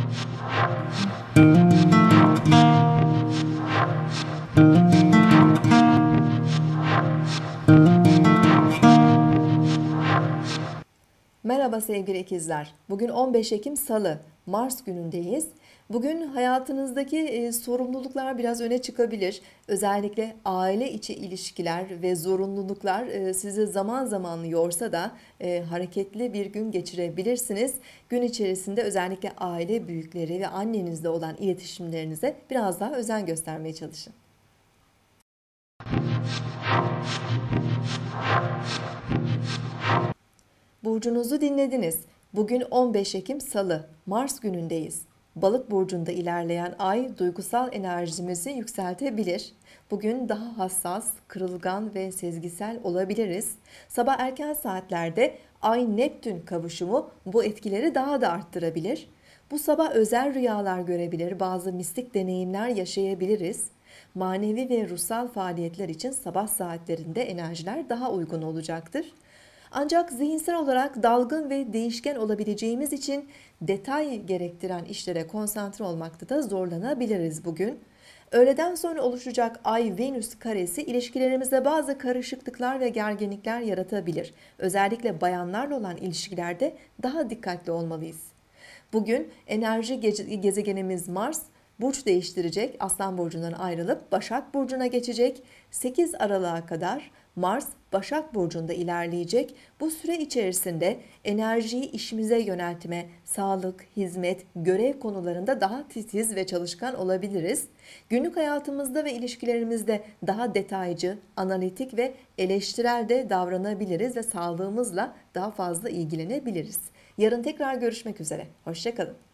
Merhaba sevgili ikizler. Bugün 15 Ekim Salı, Mars günündeyiz. Bugün hayatınızdaki sorumluluklar biraz öne çıkabilir. Özellikle aile içi ilişkiler ve zorunluluklar sizi zaman zaman yorsa da hareketli bir gün geçirebilirsiniz. Gün içerisinde özellikle aile büyükleri ve annenizle olan iletişimlerinize biraz daha özen göstermeye çalışın. Burcunuzu dinlediniz. Bugün 15 Ekim Salı, Mars günündeyiz. Balık burcunda ilerleyen ay duygusal enerjimizi yükseltebilir. Bugün daha hassas, kırılgan ve sezgisel olabiliriz. Sabah erken saatlerde Ay-Neptün kavuşumu bu etkileri daha da arttırabilir. Bu sabah özel rüyalar görebilir, bazı mistik deneyimler yaşayabiliriz. Manevi ve ruhsal faaliyetler için sabah saatlerinde enerjiler daha uygun olacaktır. Ancak zihinsel olarak dalgın ve değişken olabileceğimiz için detay gerektiren işlere konsantre olmakta da zorlanabiliriz bugün. Öğleden sonra oluşacak Ay-Venüs karesi ilişkilerimizde bazı karışıklıklar ve gerginlikler yaratabilir. Özellikle bayanlarla olan ilişkilerde daha dikkatli olmalıyız. Bugün enerji gezegenimiz Mars burç değiştirecek, Aslan burcundan ayrılıp Başak burcuna geçecek. 8 Aralık'a kadar Mars Başak burcunda ilerleyecek. Bu süre içerisinde enerjiyi işimize yöneltme, sağlık, hizmet, görev konularında daha titiz ve çalışkan olabiliriz. Günlük hayatımızda ve ilişkilerimizde daha detaycı, analitik ve eleştirel de davranabiliriz ve sağlığımızla daha fazla ilgilenebiliriz. Yarın tekrar görüşmek üzere. Hoşça kalın.